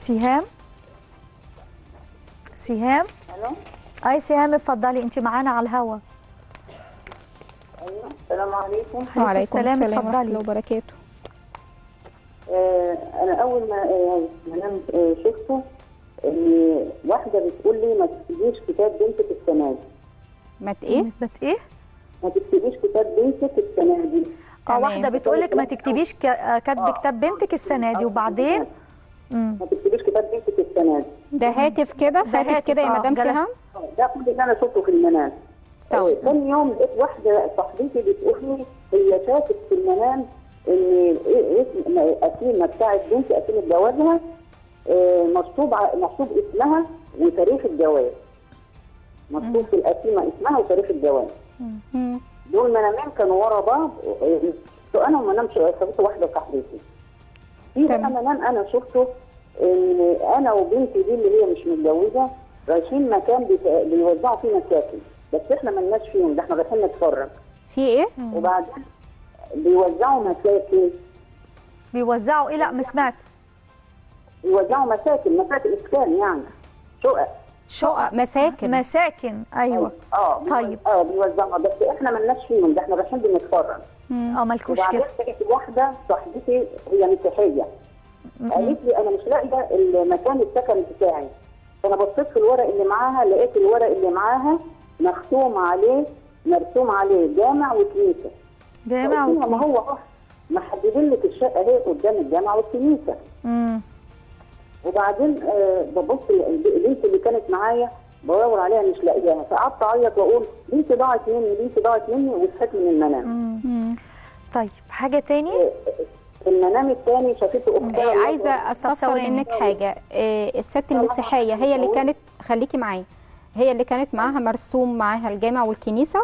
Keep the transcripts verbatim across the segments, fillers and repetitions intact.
سهام سهام الو. اي سهام اتفضلي، انت معانا على الهوا. ايوه السلام عليكم. وعليكم السلام ورحمة الله اتفضلي. وبركاته. آه انا اول ما آه انا آه شفته ان واحده بتقول لي ما تكتبيش كتاب بنتك السنه دي. ما ت- ايه؟ نسبة ايه؟ ما تكتبيش كتاب بنتك السنه دي. اه تمام. واحدة بتقولك ما تكتبيش ك- آه، كاتبة كتاب بنتك السنة دي، وبعدين امم ما تكتبيش كتاب بنتك السنه دي. ده هاتف كده، ده هاتف هاتف، كده يا آه، مدام جلس- سهام. آه، ده كل اللي انا شفته في المنام. طب. آه، ثاني يوم لقيت واحده صاحبتي بتقول لي هي شافت في المنام ان اسم اسيمه بتاعت بنتي اسيمه جوازها آه، مكتوب ع- مكتوب اسمها وتاريخ الجواز. مكتوب في القسيمه اسمها وتاريخ الجواز. مم. دول منامين كانوا ورا بعض. آه، انا وما نامش شافته واحده صاحبتي. في بقى تمام. منام انا شفته ان انا وبنتي دي اللي هي مش متجوزه رايحين مكان بيت- بيوزعوا فيه مساكن، بس احنا مالناش فيهم، ده احنا رايحين نتفرج. في ايه؟ وبعدين بيوزعوا مساكن بيوزعوا ايه؟ لا ما سمعت. بيوزعوا مساكن مساكن اسكان يعني شقق. شقق مساكن. مساكن ايوه. اه طيب. اه بيوزعوا، بس احنا مالناش فيهم، ده احنا رايحين بنتفرج. اه مالكوش وبعدين فيها. لقيت واحده صاحبتي هي مسيحيه قالت لي انا مش لاقيه المكان السكن بتاعي، فانا بصيت في الورق اللي معاها لقيت الورق اللي معاها مختوم عليه مرسوم عليه جامع وكنيسه. جامع قلت لها ما وكنيسة. هو اه محددين لك الشقه اهي قدام الجامع والكنيسه. امم وبعدين آه ببص البنت اللي كانت معايا بدور عليها مش لاقياها، فقعدت اعيط واقول بنتي ضاعت مني بنتي ضاعت مني وصحيت من المنام. مم. طيب حاجة تاني؟ آه، المنام الثاني شافته اختها. إيه، عايزه استفسر ثواني. منك حاجه. إيه، الست المسيحيه هي اللي كانت، خليكي معايا، هي اللي كانت معاها مرسوم معاها الجامع والكنيسه؟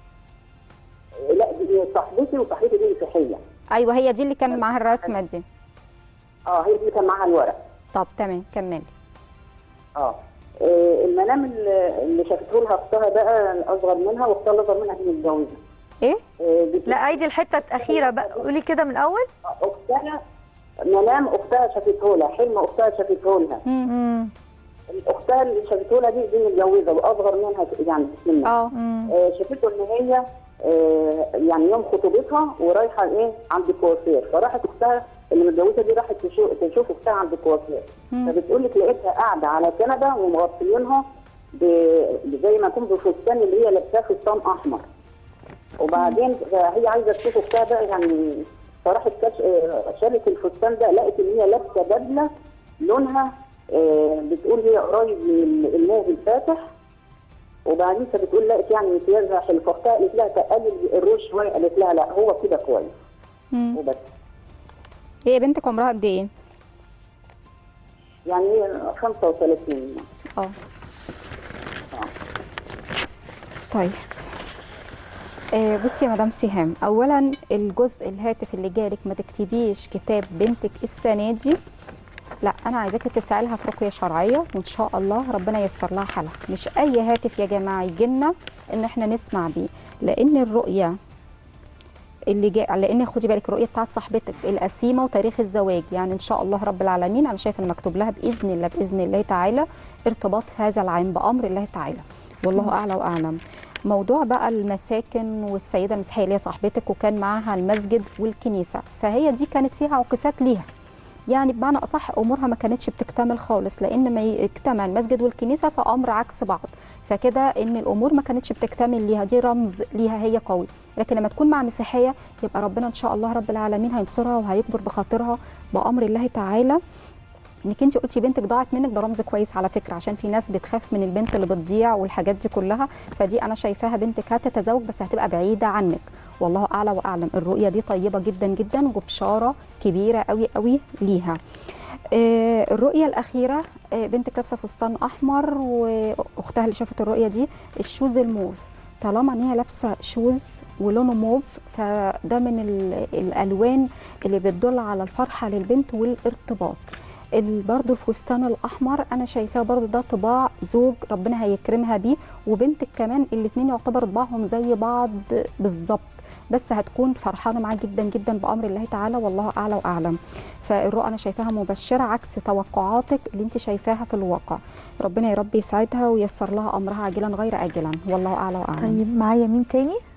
لا دي صاحبتي وصاحبتي دي مسيحيه. ايوه هي دي اللي كان معاها الرسمه دي. اه هي دي كان معاها الورق. طب تمام كملي. اه آه، المنام اللي اللي شافته لها اختها بقى الاصغر منها، واختها الاصغر منها دي متجوزه. ايه؟ آه، بت- لا ايدي الحتة الأخيرة بقى، قولي كده من الأول. اختها منام اختها شافته لها، حلم اختها شافته لها. امم اختها اللي شافته لها دي دي متجوزه واصغر منها يعني بسنها. اه. آه، شافته ان هي آه، يعني يوم خطوبتها ورايحه ايه عند الكوافير، فراحت اختها اللي متجوزه دي راحت تشوف تشوف اختها عند الكوافير، فبتقول لك لقيتها قاعده على كنبه ومغطيينها ب- زي ما يكون بفستان اللي هي لابساه فستان احمر. وبعدين هي عايزه تشوف اختها بقى يعني، فراحت كش- آه، شالت الفستان ده لقت ان هي لابسه بدله لونها آه، بتقول هي قريب من الموف الفاتح. وبعدين فبتقول لقيت يعني امتيازها حلو، فاختها قالت لها تقلل الروش شويه، قالت لها لا هو كده كويس. مم. وبس. هي بنتك عمرها قد ايه؟ يعني هي خمسة وثلاثين. اه. طيب. آه بصي يا مدام سهام، اولا الجزء الهاتف اللي جالك ما تكتبيش كتاب بنتك السنه دي، لا انا عايزاكي تسعي لها في رقيه شرعيه وان شاء الله ربنا ييسر لها حالها. مش اي هاتف يا جماعه يجي لنا ان احنا نسمع بيه، لان الرؤيه اللي جاء، لان خدي بالك الرؤيه بتاعت صاحبتك القسيمه وتاريخ الزواج، يعني ان شاء الله رب العالمين انا شايفه ان مكتوب لها باذن الله باذن الله تعالى ارتباط هذا العام بامر الله تعالى، والله اعلى واعلم. موضوع بقى المساكن والسيده المسيحيه اللي هي صاحبتك وكان معاها المسجد والكنيسه، فهي دي كانت فيها عكسات ليها، يعني بمعنى اصح امورها ما كانتش بتكتمل خالص، لان ما يجتمع المسجد والكنيسه فامر عكس بعض، فكده ان الامور ما كانتش بتكتمل ليها، دي رمز ليها هي قوي. لكن لما تكون مع مسيحيه يبقى ربنا ان شاء الله رب العالمين هينصرها وهيكبر بخاطرها بامر الله تعالى. انك انت قلتي بنتك ضاعت منك، ده رمز كويس على فكره، عشان في ناس بتخاف من البنت اللي بتضيع والحاجات دي كلها، فدي انا شايفاها بنتك هتتزوج بس هتبقى بعيده عنك، والله اعلى واعلم. الرؤيه دي طيبه جدا جدا وبشاره كبيره قوي قوي ليها. آه الرؤيه الاخيره، آه بنتك لابسه فستان احمر، واختها اللي شافت الرؤيه دي الشوز الموف، طالما ان هي لابسه شوز ولونه موف فده من الالوان اللي بتدل على الفرحه للبنت والارتباط. برضو الفستان الاحمر انا شايفاه برضو ده طباع زوج ربنا هيكرمها بيه، وبنتك كمان الاثنين يعتبر طباعهم زي بعض بالظبط، بس هتكون فرحانه معاه جدا جدا بامر الله تعالى، والله اعلى واعلم. فالرؤى انا شايفاها مبشره عكس توقعاتك اللي انت شايفاها في الواقع. ربنا يا رب يسعدها وييسر لها امرها عاجلا غير اجلا، والله اعلى واعلم. طيب معايا مين تاني؟